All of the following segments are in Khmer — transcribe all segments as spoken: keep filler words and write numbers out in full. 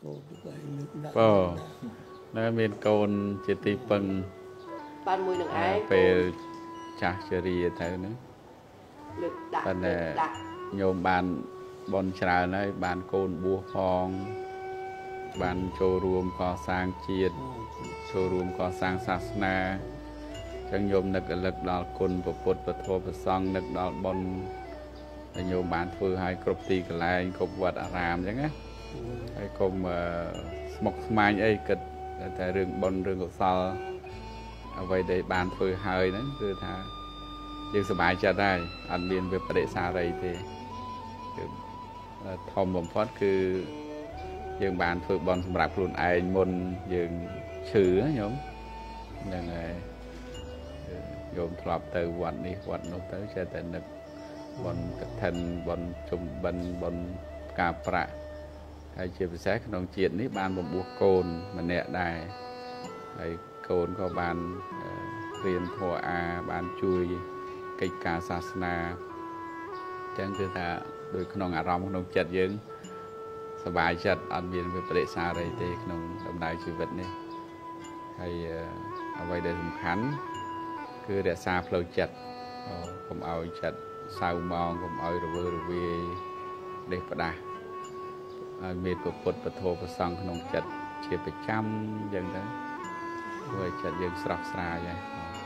บ่នៅមានកូនជាទីពឹងបានមួយនឹងឯងពេលចាស់ជរាទៅហ្នឹងលើកដាក់តែញោមបានបនច្រើនហើយបានកូនបួសផងបានចូលរួមកសាងជាតិចូលរួមកសាងសាសនាចឹងញោមនឹករលឹកដល់គុណព្រះពុទ្ធព្រះធម៌ព្រះសង្ឃនឹកដល់បុណ្យដែលញោមបានធ្វើឲ្យគ្រប់ទីកន្លែងគ្រប់វត្តអារាមចឹងណាហើយកុំស្មុគស្មាញអីគិតតែរឿងបុណ្យរឿងកុសលអ្វីដែលបានធ្វើហើយហ្នឹងគឺថាយើងសប្បាយចិត្តហើយអត់មានវាបដិសារីទេគឺធំបំផុតគឺយើងបានធ្វើបុណ្យសម្រាប់ខ្លួនឯងមុនយើងឈឺញោមហ្នឹងហើយញោមធ្លាប់ទៅវត្តនេះវត្តនោះទៅចេះតែនឹកបុណ្យកឋិនបុណ្យជុំបិណ្ឌបុណ្យផ្កាប្រាក់ហើយជាពិសេសក្នុងជាតិនេះបានបំពោះកូនម្នាក់ដែរហើយកូនក៏បានរៀនធម៌អាបានជួយកិច្ចការសាសនាអញ្ចឹងគឺថាដោយក្នុងអារម្មណ៍ក្នុងចិត្តយើងសប្បាយចិត្តអត់មានវិបដិសារីទេក្នុងដំណើរជីវិតនេះហើយអ្វីដែលសំខាន់គឺរក្សាផ្លូវចិត្តកុំឲ្យចិត្តសៅមងកុំឲ្យរវើរវាយដេះផ្ដាស់ឲ្យមានពុទ្ធពធប្រសង់ក្នុងចិត្តជាប្រចាំអញ្ចឹងទៅធ្វើឲ្យចិត្តយើងស្រស់ស្រាយហើយ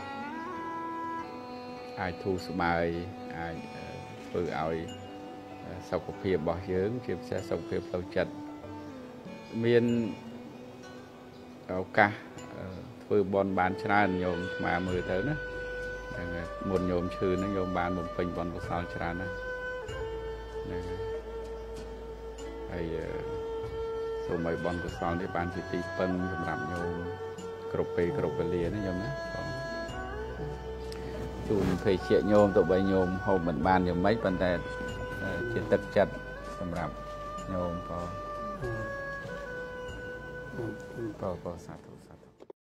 អាចធូរស្បើយអាចធ្វើឲ្យសុខភាពរបស់យើងជាពិសេសសុខភាពផ្លូវចិត្តមានឱកាសធ្វើបុណ្យបានច្រើនញោមស្មារមើលទៅណាហ្នឹងហើយមុនញោមឈឺហ្នឹងញោមបានបំពេញបុណ្យកុសលច្រើនណាស់ហ្នឹងហើយហើយសូមឲ្យបុណ្យកុសលនេះបានជាទីពឹងសម្រាប់ញោមគ្រប់ពេលគ្រប់វេលាណាញោមណាបងជួនភ័យជាញោមទៅបីញោមហូបមិនបានយ៉ាងម៉េចប៉ុន្តែជាទឹកចិត្តសម្រាប់ញោមក៏ក៏ក៏សាធុសាធុ